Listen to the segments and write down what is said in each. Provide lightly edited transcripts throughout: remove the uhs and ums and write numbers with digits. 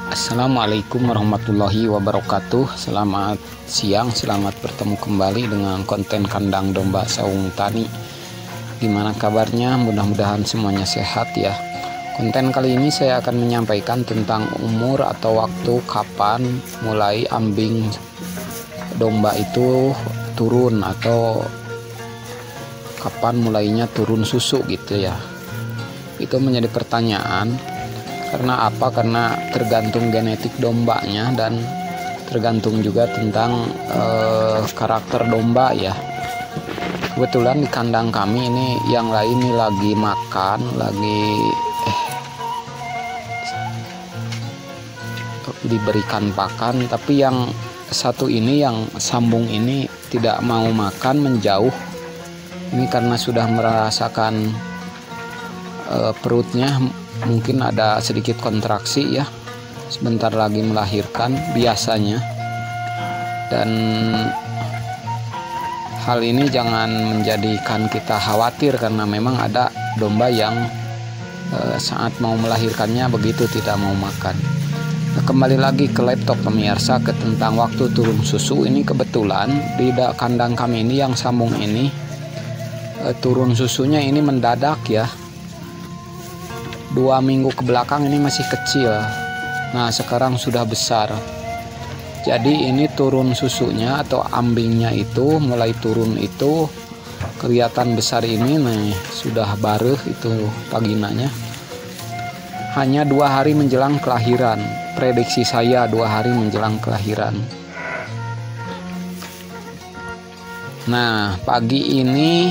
Assalamualaikum warahmatullahi wabarakatuh. Selamat siang, selamat bertemu kembali dengan konten kandang domba saung tani. Gimana kabarnya? Mudah-mudahan semuanya sehat ya. Konten kali ini saya akan menyampaikan tentang umur atau waktu kapan mulai ambing domba itu turun atau kapan mulainya turun susu gitu ya. Itu menjadi pertanyaan. Karena apa? Karena tergantung genetik dombanya dan tergantung juga tentang karakter domba ya. Kebetulan di kandang kami ini yang lain ini lagi makan, lagi diberikan pakan, tapi yang satu ini yang sambung ini tidak mau makan, menjauh. Ini karena sudah merasakan perutnya mungkin ada sedikit kontraksi ya, sebentar lagi melahirkan biasanya. Dan hal ini jangan menjadikan kita khawatir, karena memang ada domba yang saat mau melahirkannya begitu tidak mau makan. Nah, kembali lagi ke laptop pemirsa, ke tentang waktu turun susu. Ini kebetulan di kandang kami ini yang sambung ini turun susunya ini mendadak ya. 2 minggu ke belakang ini masih kecil. Nah, sekarang sudah besar. Jadi ini turun susunya atau ambingnya itu mulai turun itu kelihatan besar ini nih, sudah bareh itu paginanya. Hanya 2 hari menjelang kelahiran. Prediksi saya 2 hari menjelang kelahiran. Nah, pagi ini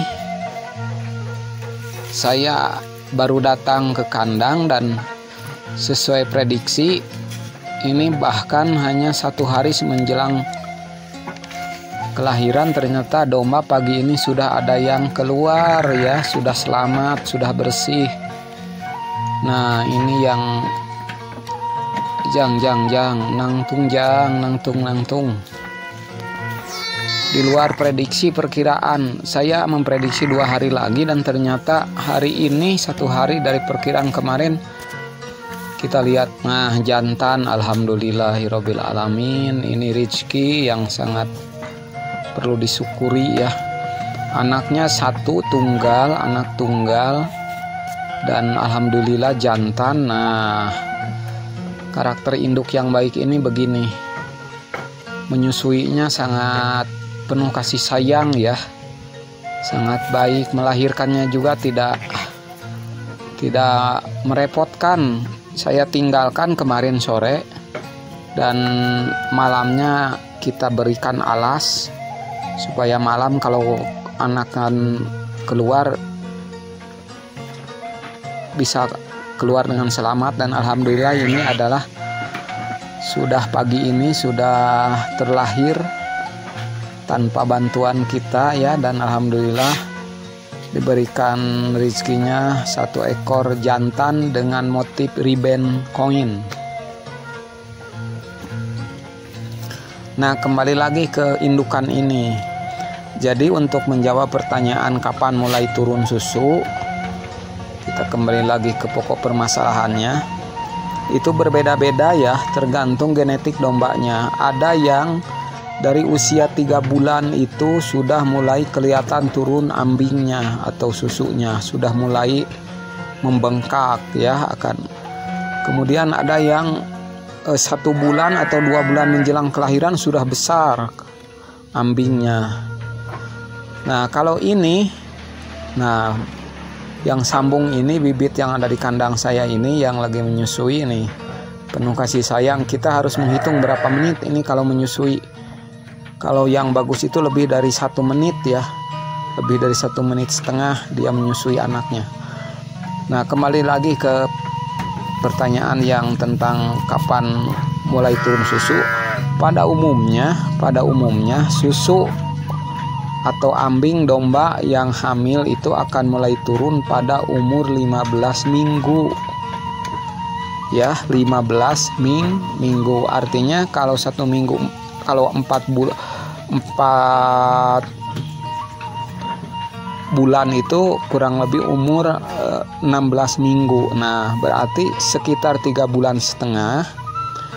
saya baru datang ke kandang dan sesuai prediksi ini bahkan hanya 1 hari menjelang kelahiran ternyata domba pagi ini sudah ada yang keluar ya, sudah selamat, sudah bersih. Nah, ini yang jang nangtung. Di luar prediksi perkiraan. Saya memprediksi 2 hari lagi dan ternyata hari ini 1 hari dari perkiraan kemarin. Kita lihat, nah jantan, alhamdulillahirabbil alamin. Ini rezeki yang sangat perlu disyukuri ya. Anaknya 1 tunggal, anak tunggal, dan alhamdulillah jantan. Nah, karakter induk yang baik ini begini, menyusuinya sangat penuh kasih sayang ya, sangat baik. Melahirkannya juga tidak merepotkan. Saya tinggalkan kemarin sore dan malamnya kita berikan alas supaya malam kalau anakan keluar bisa keluar dengan selamat. Dan alhamdulillah ini adalah sudah pagi ini sudah terlahir tanpa bantuan kita ya, dan alhamdulillah diberikan rezekinya 1 ekor jantan dengan motif ribbon koin. Nah, kembali lagi ke indukan ini. Jadi untuk menjawab pertanyaan kapan mulai turun susu, kita kembali lagi ke pokok permasalahannya. Itu berbeda-beda ya, tergantung genetik dombanya. Ada yang dari usia 3 bulan itu sudah mulai kelihatan turun ambingnya atau susunya, sudah mulai membengkak ya akan. Kemudian ada yang 1 bulan atau 2 bulan menjelang kelahiran sudah besar ambingnya. Nah, kalau ini, nah yang sambung ini, bibit yang ada di kandang saya ini yang lagi menyusui ini, penuh kasih sayang. Kita harus menghitung berapa menit ini kalau menyusui. Kalau yang bagus itu lebih dari 1 menit ya, lebih dari 1,5 menit dia menyusui anaknya. Nah, kembali lagi ke pertanyaan yang tentang kapan mulai turun susu. Pada umumnya susu atau ambing domba yang hamil itu akan mulai turun pada umur 15 minggu. Ya, 15 minggu. Artinya kalau 1 minggu, kalau 4 bulan itu kurang lebih umur 16 minggu. Nah, berarti sekitar 3,5 bulan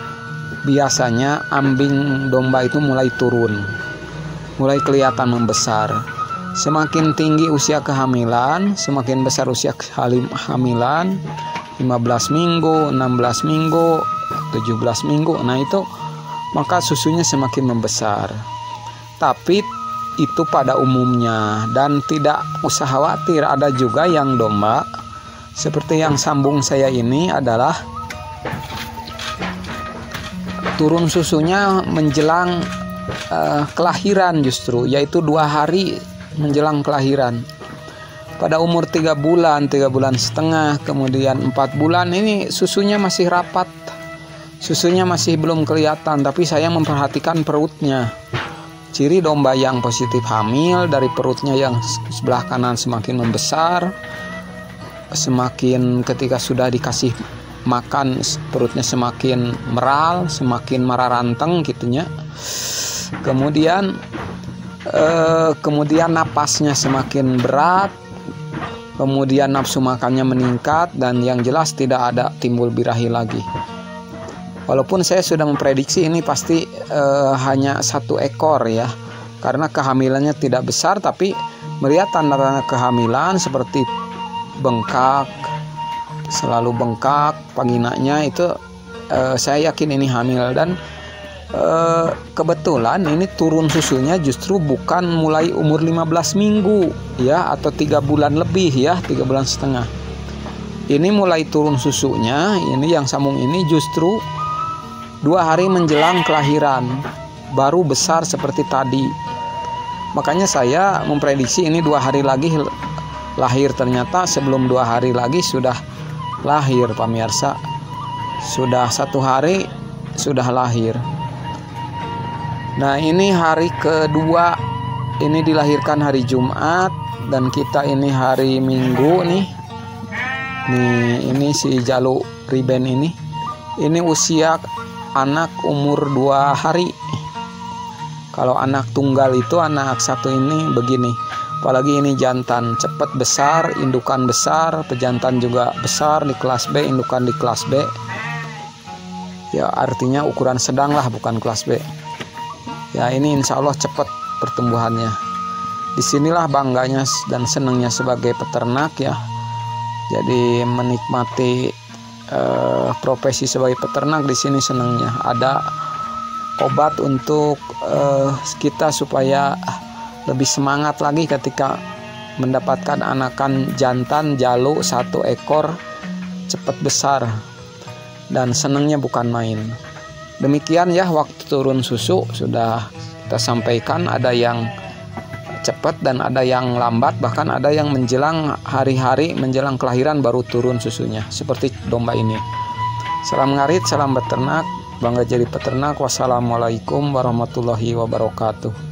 biasanya ambing domba itu mulai turun, mulai kelihatan membesar. Semakin tinggi usia kehamilan, semakin besar usia kehamilan, 15 minggu, 16 minggu, 17 minggu. Nah itu maka susunya semakin membesar. Tapi itu pada umumnya, dan tidak usah khawatir. Ada juga yang domba seperti yang sambung saya ini adalah turun susunya menjelang kelahiran, justru yaitu 2 hari menjelang kelahiran. Pada umur 3 bulan, 3 bulan setengah, kemudian 4 bulan ini susunya masih rapat, susunya masih belum kelihatan, tapi saya memperhatikan perutnya. Ciri domba yang positif hamil, dari perutnya yang sebelah kanan semakin membesar, semakin ketika sudah dikasih makan perutnya semakin meral, semakin mararanteng gitunya. Kemudian napasnya semakin berat, kemudian nafsu makannya meningkat, dan yang jelas tidak ada timbul birahi lagi. Walaupun saya sudah memprediksi ini pasti hanya 1 ekor ya, karena kehamilannya tidak besar, tapi melihat tanda-tanda kehamilan seperti bengkak, selalu bengkak paginanya, itu saya yakin ini hamil. Dan kebetulan ini turun susunya justru bukan mulai umur 15 minggu ya, atau 3 bulan lebih ya, 3 bulan setengah. Ini mulai turun susunya, ini yang sambung ini justru 2 hari menjelang kelahiran, baru besar seperti tadi. Makanya saya memprediksi ini 2 hari lagi lahir. Ternyata sebelum 2 hari lagi sudah lahir, pemirsa. Sudah 1 hari sudah lahir. Nah ini hari kedua, ini dilahirkan hari Jumat, dan kita ini hari Minggu nih. Ini si Jalu Riben ini usia anak umur 2 hari. Kalau anak tunggal itu, anak 1 ini begini. Apalagi ini jantan, cepat besar, indukan besar, pejantan juga besar di kelas B, indukan di kelas B. Ya artinya ukuran sedang lah, bukan kelas B. Ya ini insya Allah cepat pertumbuhannya. Disinilah bangganya dan senangnya sebagai peternak ya. Jadi menikmati profesi sebagai peternak, di sini senangnya. Ada obat untuk kita supaya lebih semangat lagi ketika mendapatkan anakan jantan Jalu 1 ekor cepat besar, dan senangnya bukan main. Demikian ya, waktu turun susu sudah kita sampaikan. Ada yang cepat dan ada yang lambat, bahkan ada yang menjelang hari-hari menjelang kelahiran baru turun susunya, seperti domba ini. Salam ngarit, salam beternak, bangga jadi peternak. Wassalamualaikum warahmatullahi wabarakatuh.